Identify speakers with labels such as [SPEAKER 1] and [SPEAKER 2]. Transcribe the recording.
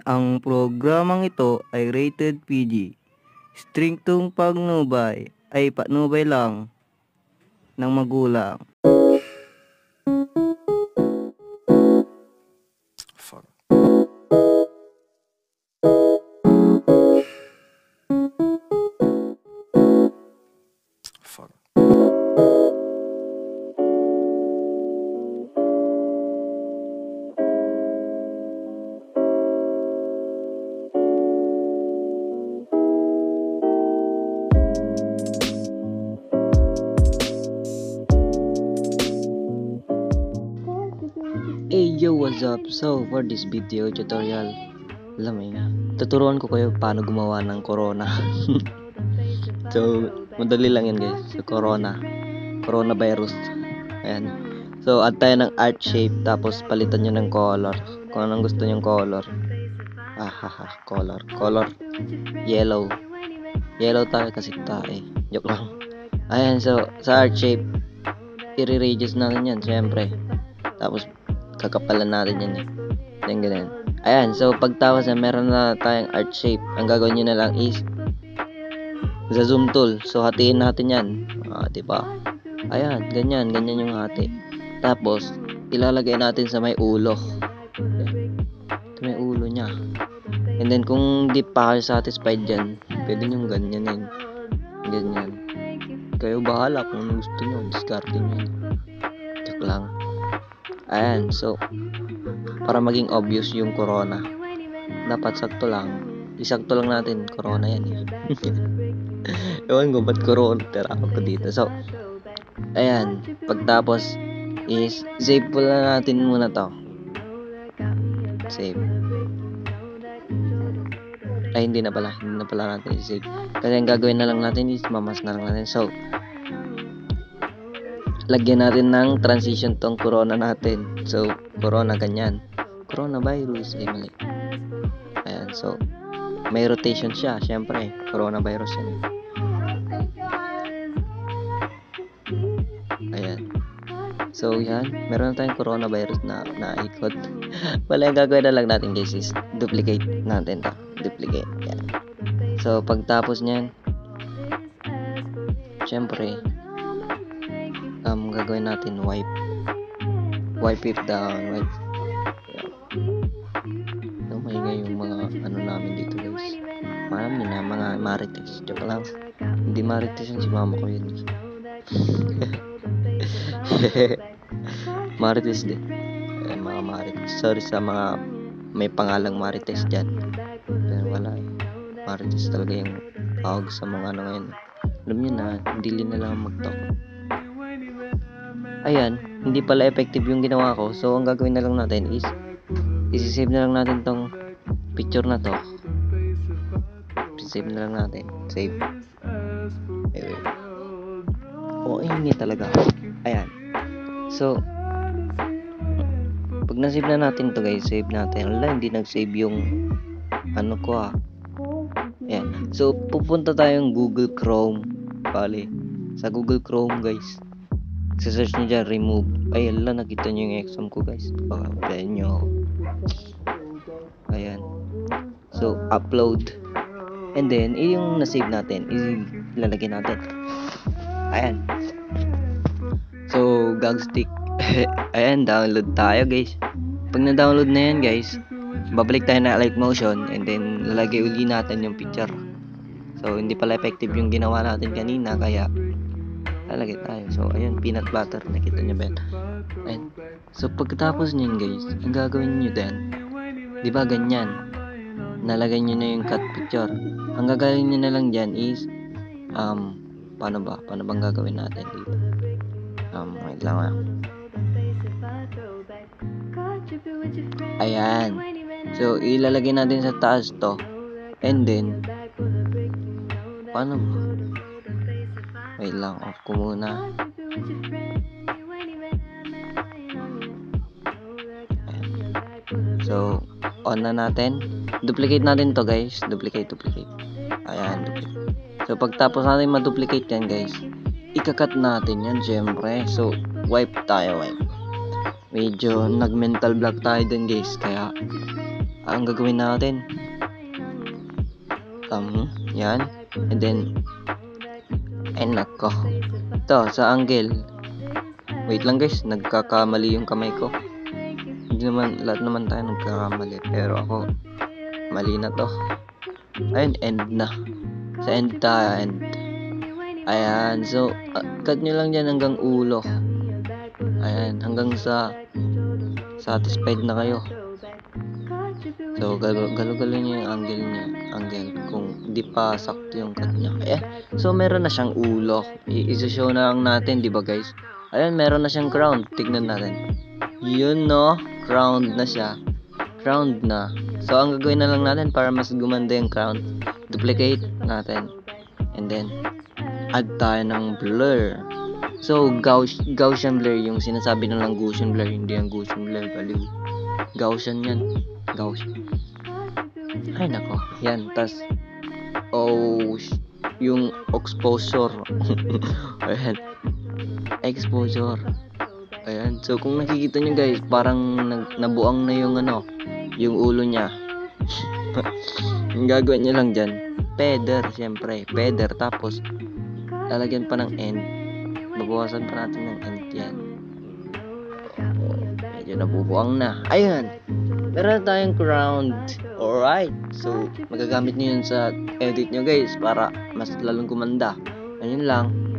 [SPEAKER 1] Ang programang ito ay rated PG. Striktong pagnubay ay patnubay lang ng magulang.
[SPEAKER 2] Fuck. Fuck.
[SPEAKER 3] Hey yo, what's up? So for this video tutorial, alam mo yun, tuturuan ko kayo paano gumawa ng corona. So madali lang yan guys. So coronavirus. Ayan. So add tayo ng art shape, tapos palitan nyo ng color kung anong gusto nyong color. Color yellow tayo kasi tayo. Joke lang. Ayan, so sa art shape i-reduce natin yan syempre, tapos kakapalan natin yan yan ganun. Ayan, so pagtawas na meron na tayong art shape, ang gagawin nyo na lang is sa zoom tool, so hatiin natin yan, diba? Ayan, ganyan yung hati, tapos ilalagay natin sa may ulo. Ito may ulo nya, and then kung di pa kayo satisfied dyan, pwede nyo ganyan, kayo bahala kung gusto nyo, discarding nyo. Joke lang. Ayan, so para maging obvious yung corona, dapat sakto lang, isakto lang natin, corona yan ewan ko ba't corona tira ako dito. So ayan, pagtapos is save pula natin muna to, save. Ay hindi na pala natin i-save, kasi ang gagawin na lang natin is mamas na lang natin. So lagyan natin ng transition tong corona natin. So corona ganyan, coronavirus ay mali. Ayan, so may rotation siya, syempre coronavirus yan. Ayan, so yan, meron na tayong coronavirus na ikot. Wala, yung gagawin na lang natin guys is duplicate natin to, duplicate. Yan. So pagtapos nyan, syempre gagawin natin wipe it down, wipe. So maingay yung mga ano namin dito guys, malam nyo na mga marites. Joke lang, hindi marites yung si mama ko yun. Marites din, mga marites. Sorry sa mga may pangalang marites dyan, pero wala, marites talaga yung tawag sa mga ano ngayon. Alam nyo na, hindi na lang mag-talk. Ayan, hindi pala effective yung ginawa ko. So ang gagawin na lang natin is isi-save na lang natin tong picture na to. Save na lang natin. Save. Ini talaga. Ayan. So pag na-save na natin to guys, save natin. Wala, hindi nag-save yung ano ko Ayan. So pupunta tayong Google Chrome. Bali, sa Google Chrome guys, search nyo dyan, remove. Ay, ala, nakita nyo yung exam ko guys. Baka pwede nyo. Ayan. So, upload. And then, yung na-save natin, ilalagay natin. Ayan. So, gagstick. Ayan, download tayo guys. Pag na-download na yan guys, babalik tayo na light motion, and then lalagay uli natin yung picture. So, hindi pala effective yung ginawa natin kanina, kaya lalagay tayo. So ayun, peanut butter, nakita nyo ba yan? Ayun. So pagkatapos nyo guys, ang gagawin nyo din, di ba ganyan, nalagay nyo na yung cut picture. Ang gagawin nyo na lang dyan is paano bang gagawin natin dito? Wait lang ayan, so ilalagay natin sa taas to, and then paano ba? Wait lang, off ko muna. So on na natin, duplicate natin to guys, duplicate. Ayan, duplicate. So pagtapos natin ma-duplicate yan guys, ikakat natin yan syempre. So wipe tayo, wipe. Medyo nag-mental block tayo dun guys, kaya ang gagawin natin, yan. And then, ay nako. Ito, sa angle. Wait lang guys, nagkakamali yung kamay ko. Hindi naman, lahat naman tayo nagkakamali. Pero ako, mali na to. Ayun, end na. Sa end tayo, end. Ayan, so, cut nyo lang dyan hanggang ulo. Ayan, hanggang sa satisfied na kayo. So, galo-galo nyo yung angle. Kung di pa sakto yung cut nyo. Ayan, so meron na siyang ulo. I-show na lang natin, di ba guys? Ayan, meron na siyang crown. Tignan natin. Yun no, crowned na siya. Crowned na. So, ang gagawin na lang natin para mas gumanda yung crown, duplicate natin. And then, add tayo ng blur. So, Gaussian blur, yung sinasabi na lang Gaussian blur, hindi yung Gaussian blur, baliw. Gaussian yan. Gaussian. Ay, nako. Yan, tas, yung exposure. Ayan. Exposure. Ayan. So, kung nakikita nyo guys, parang nabuang na yung yung ulo niya. Yung gagawin nyo lang dyan, feather, syempre. Feather, tapos, lalagyan pa ng end. Babawasan pa natin ng end yan. Medyo nabubuang na. Ayan. Meron na tayong crowned. Alright. So, magagamit nyo yun sa edit nyo guys para mas lalong gumanda. Ayun lang.